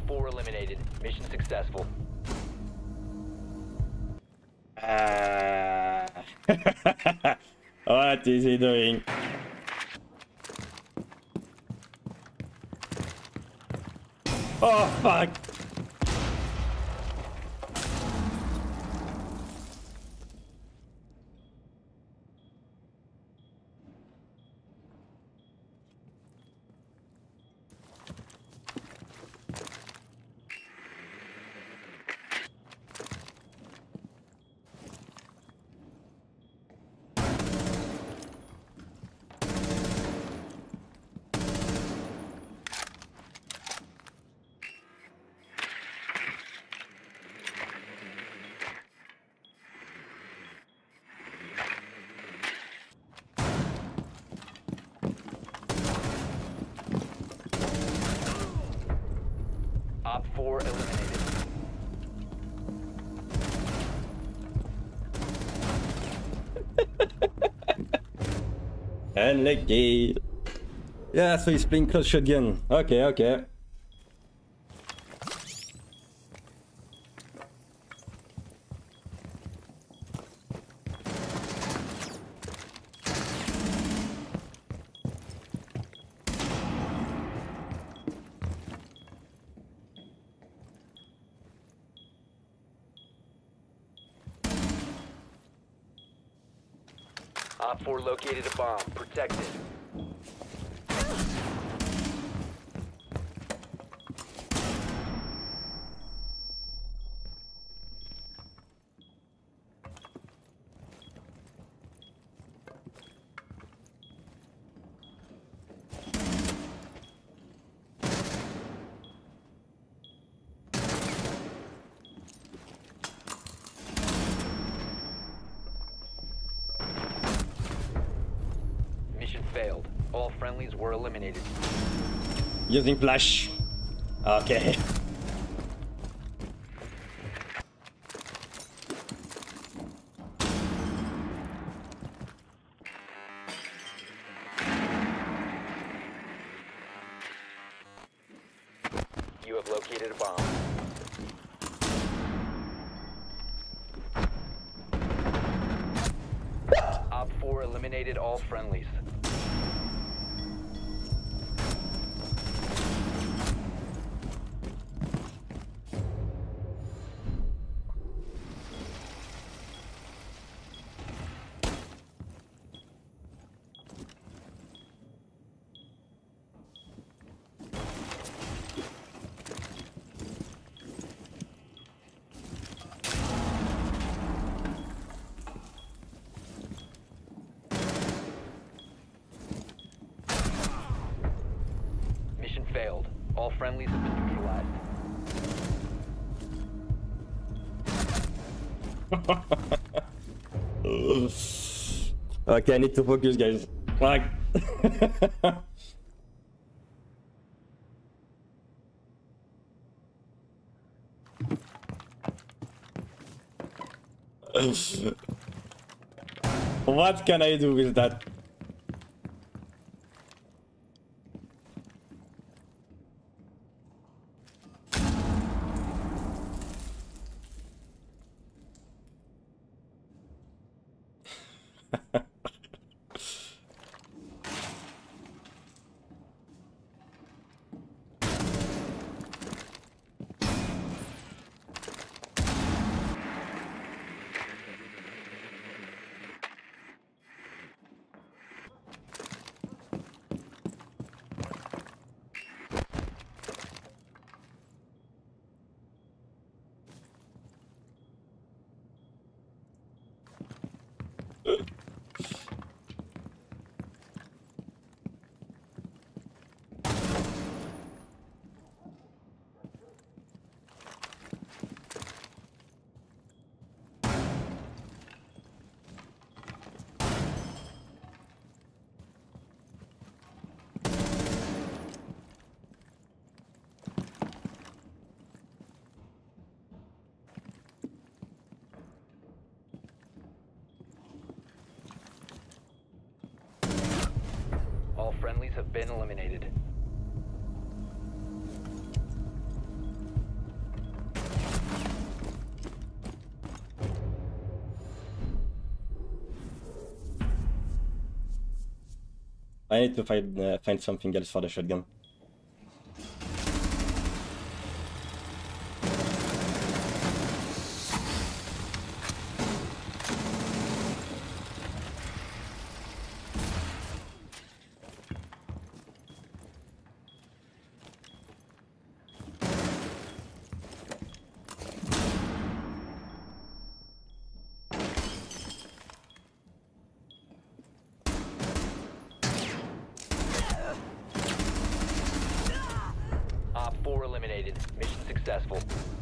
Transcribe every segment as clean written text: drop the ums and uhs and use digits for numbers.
4 eliminated. Mission successful. What is he doing? Oh fuck! Op 4 eliminated. Unlucky. Yeah, so he's playing close shotgun. Okay, okay. Op 4 located a bomb. Protect it. Mission failed. All friendlies were eliminated. Using flash. Okay. You have located a bomb. Op 4 eliminated all friendlies. Mission failed. All friendlies have been neutralized. Okay, I need to focus, guys. Fuck. What can I do with that? All friendlies have been eliminated. I need to find something else for the shotgun. Op 4 eliminated. Mission successful.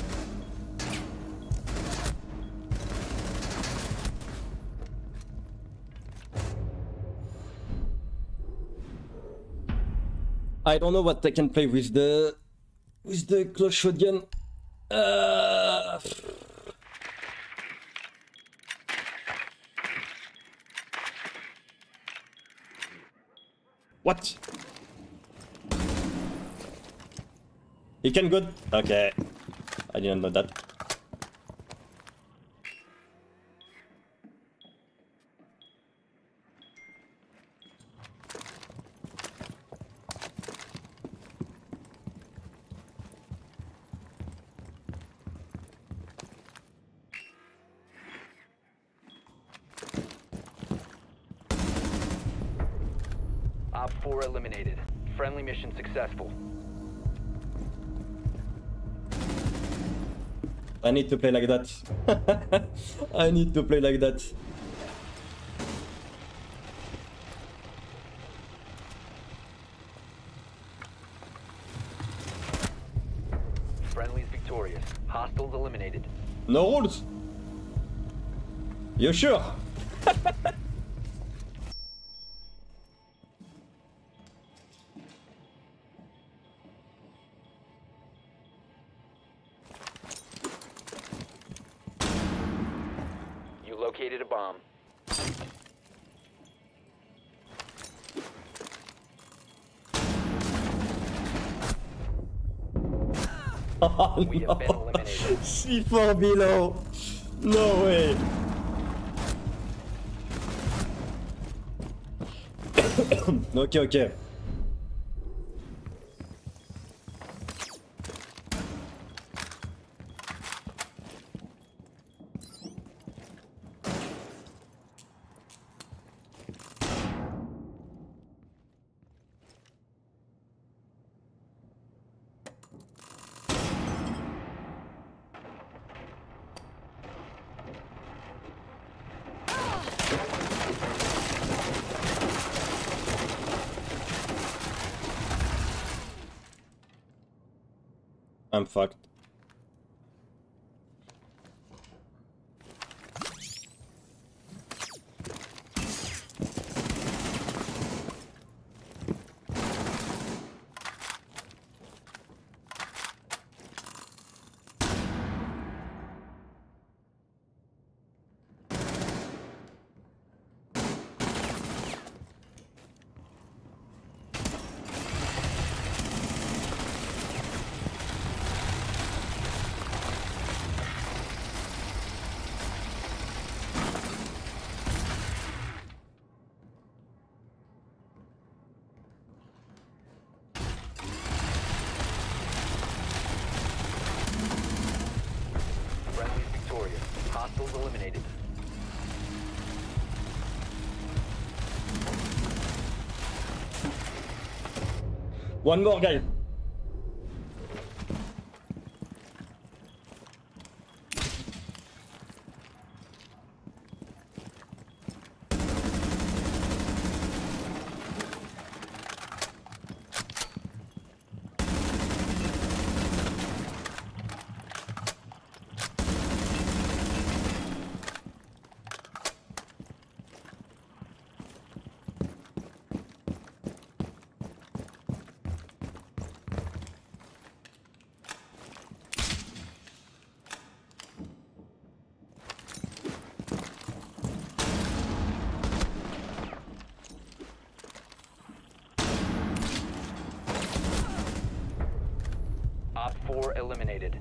I don't know what I can play with the close shotgun. What? He can good? Okay. I didn't know that. Op 4 eliminated. Friendly mission successful. I need to play like that. I need to play like that. Friendly's victorious. Hostiles eliminated. No rules. You sure? You located a bomb. Oh, We have been no. eliminated. C4 below. No way. Okay, okay. I'm fucked. Friendly's victorious. Hostiles eliminated. One more guy. Op 4 eliminated.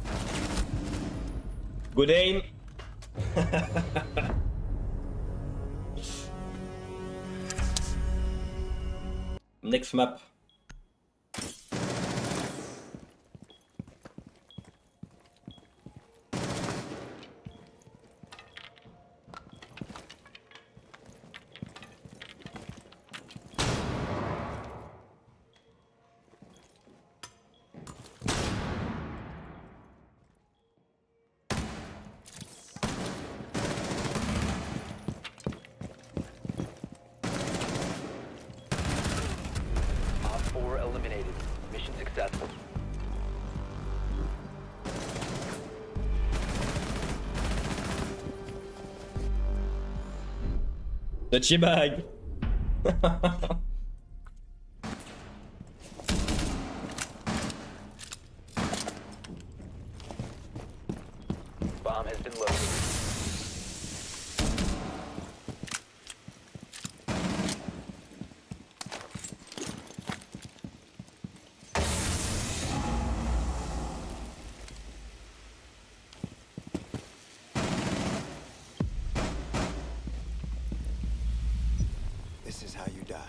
Good aim. Next map. Op 4 eliminated. Mission successful. The chibag. Bomb has been located. This is how you die.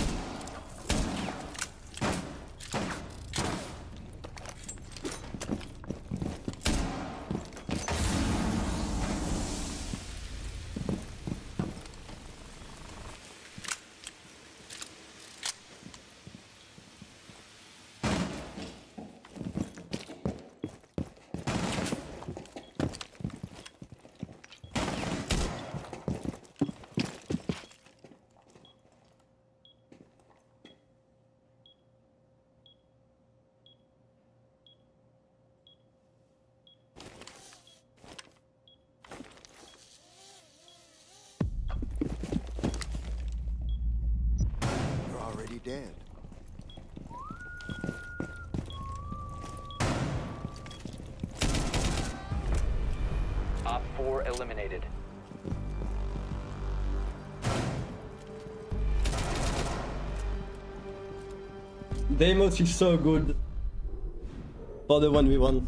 You're already dead. Op 4 eliminated. Deimos is so good for the 1v1.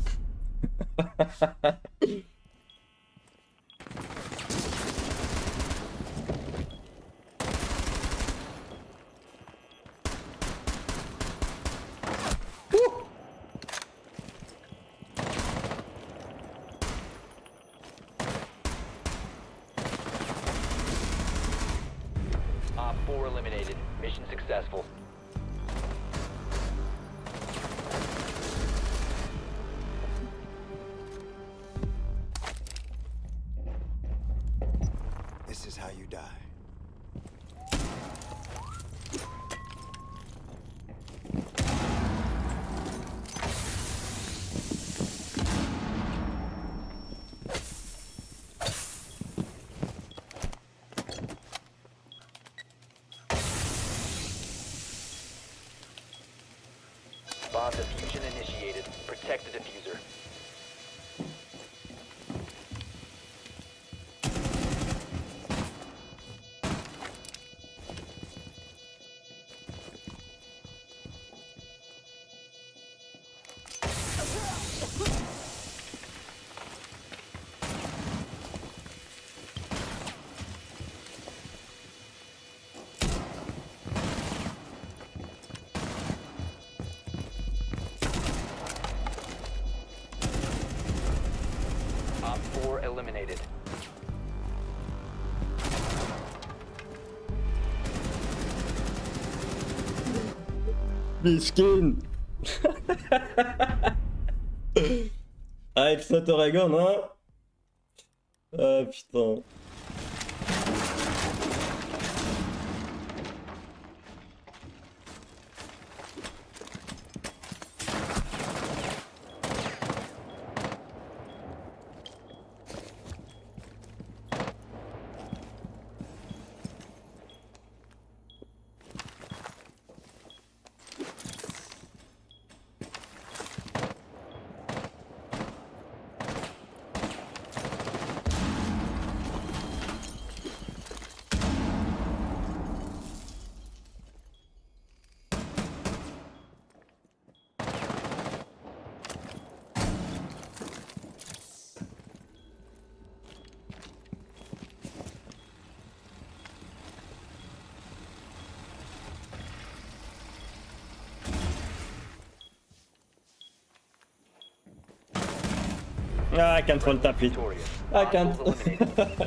Op 4 eliminated. Mission successful. This is how you die. Bomb diffusion initiated. Protect the diffuser. Op 4 eliminated. Miskin. Ah, it's not Oregon, hein? Ah putain. Ah, I can't one tap it. Victorious. I can't. Hostiles eliminated.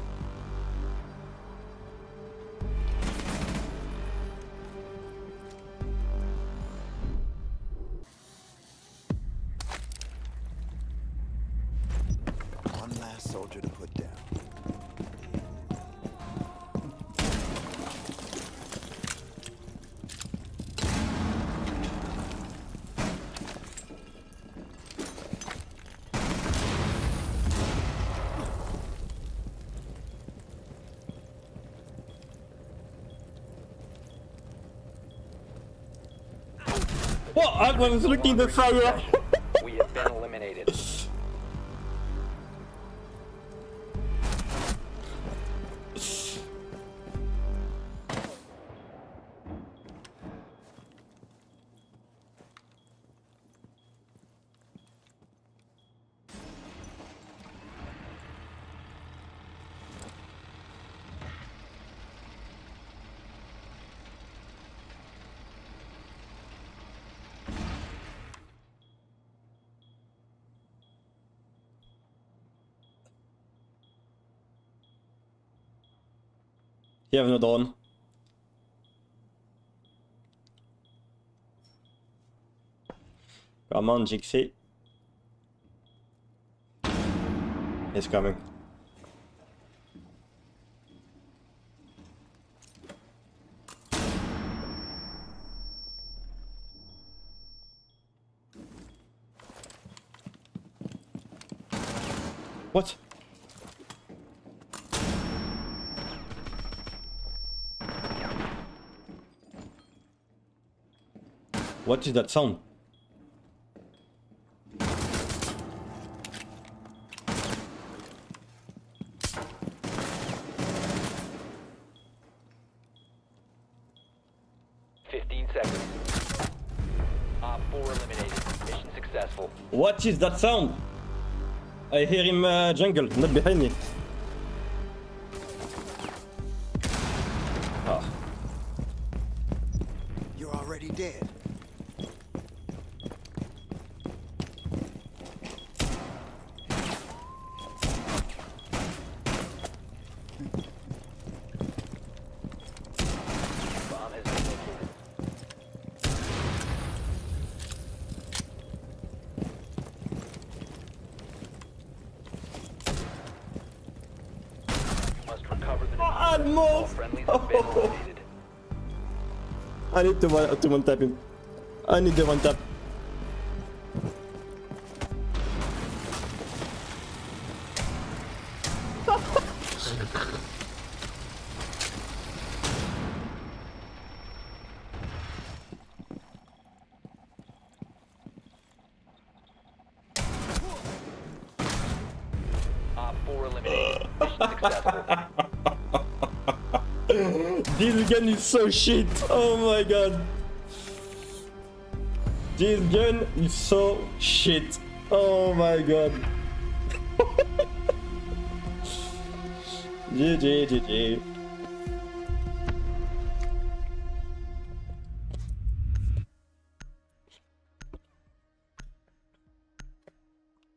One last soldier to put down. What? I was looking the fire. We have been eliminated. You have no drone. Come on, Jixie. He's coming. What? What is that sound? Op 4 eliminated. Mission successful. What is that sound? I hear him jungle, not behind me. Ah. You're already dead. Bomb has been located. You must recover the diffuser. All Almost! friendlies have been eliminated. I need to one tap him. I need the one tap. Op 4 eliminated. Mission successful. This gun is so shit. Oh my god. This gun is so shit. Oh my god. GG, GG.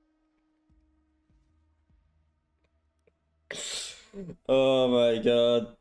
Oh my god.